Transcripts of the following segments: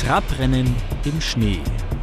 Trabrennen im Schnee.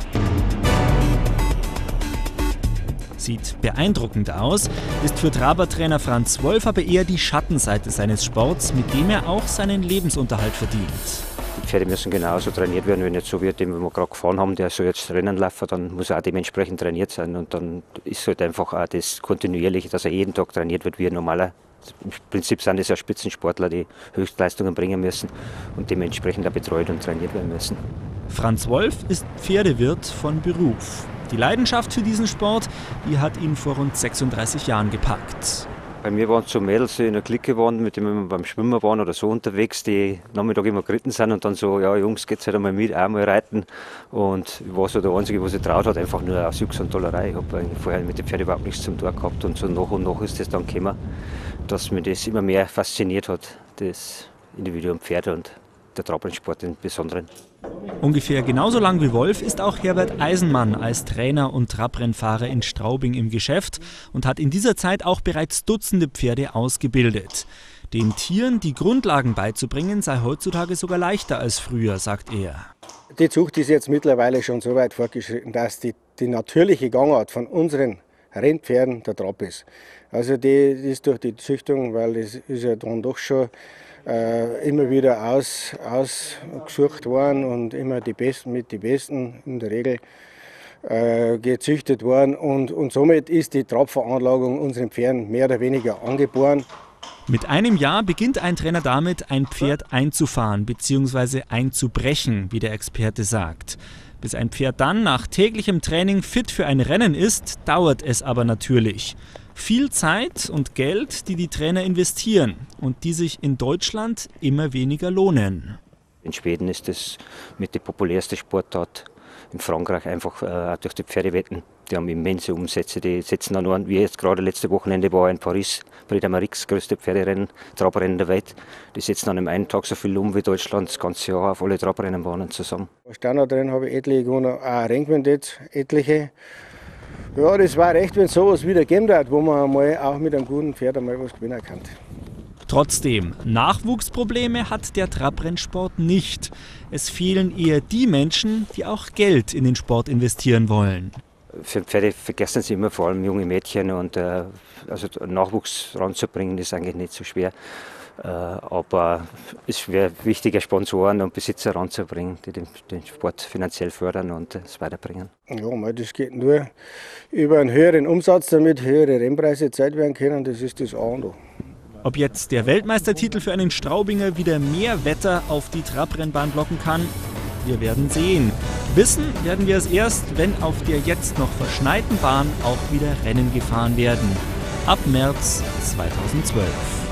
Sieht beeindruckend aus, ist für Trabertrainer Franz Wolf aber eher die Schattenseite seines Sports, mit dem er auch seinen Lebensunterhalt verdient. Die Pferde müssen genauso trainiert werden, wenn jetzt so wird, den wir gerade gefahren haben, der soll jetzt Rennen laufen, dann muss er auch dementsprechend trainiert sein. Und dann ist halt einfach auch das Kontinuierliche, dass er jeden Tag trainiert wird wie ein normaler. Im Prinzip sind es ja Spitzensportler, die Höchstleistungen bringen müssen und dementsprechend auch betreut und trainiert werden müssen. Franz Wolf ist Pferdewirt von Beruf. Die Leidenschaft für diesen Sport, die hat ihn vor rund 36 Jahren gepackt. Bei mir waren es so Mädels, die in der Clique waren, mit denen wir beim Schwimmen waren oder so unterwegs, die Nachmittag immer geritten sind und dann so, ja Jungs, geht's halt einmal mit, auch mal reiten. Und ich war so der Einzige, der sich traut hat, einfach nur aus Jux und Tollerei. Ich habe vorher mit dem Pferd überhaupt nichts zum Tun gehabt und so nach und nach ist das dann gekommen, dass mich das immer mehr fasziniert hat, das Individuum Pferd und der Trabrennsport im Besonderen. Ungefähr genauso lang wie Wolf ist auch Herbert Eisenmann als Trainer und Trabrennfahrer in Straubing im Geschäft und hat in dieser Zeit auch bereits Dutzende Pferde ausgebildet. Den Tieren die Grundlagen beizubringen sei heutzutage sogar leichter als früher, sagt er. Die Zucht ist jetzt mittlerweile schon so weit fortgeschritten, dass die natürliche Gangart von unseren Rennpferden der Trab ist. Also die ist durch die Züchtung, weil das ist ja dann doch schon immer wieder ausgesucht worden und immer die Besten mit die Besten in der Regel gezüchtet worden und somit ist die Trabveranlagung unseren Pferden mehr oder weniger angeboren. Mit einem Jahr beginnt ein Trainer damit, ein Pferd einzufahren bzw. einzubrechen, wie der Experte sagt. Bis ein Pferd dann nach täglichem Training fit für ein Rennen ist, dauert es aber natürlich. Viel Zeit und Geld, die die Trainer investieren und die sich in Deutschland immer weniger lohnen. In Schweden ist das mit der populärste Sportart. In Frankreich einfach auch durch die Pferdewetten. Die haben immense Umsätze. Die setzen dann an, wie jetzt gerade letzte Wochenende war in Paris, Prix d'Amérique, das größte Pferderennen, Trabrennen der Welt. Die setzen dann im einen Tag so viel um wie Deutschland das ganze Jahr auf alle Trabrennenbahnen zusammen. Standardrennen habe ich etliche gewonnen, auch Rennquintett, etliche. Ja, das war recht, wenn es sowas wieder geben wird, wo man mal auch mit einem guten Pferd einmal was gewinnen kann. Trotzdem, Nachwuchsprobleme hat der Trabrennsport nicht. Es fehlen eher die Menschen, die auch Geld in den Sport investieren wollen. Für Pferde vergessen sie immer, vor allem junge Mädchen. Und also Nachwuchs ranzubringen, ist eigentlich nicht so schwer. Aber es wäre wichtiger, Sponsoren und Besitzer ranzubringen, die den Sport finanziell fördern und es weiterbringen. Ja, das geht nur über einen höheren Umsatz, damit höhere Rennpreise gezahlt werden können. Das ist das A und O. Ob jetzt der Weltmeistertitel für einen Straubinger wieder mehr Wetter auf die Trabrennbahn locken kann, wir werden sehen. Wissen werden wir es erst, wenn auf der jetzt noch verschneiten Bahn auch wieder Rennen gefahren werden. Ab März 2012.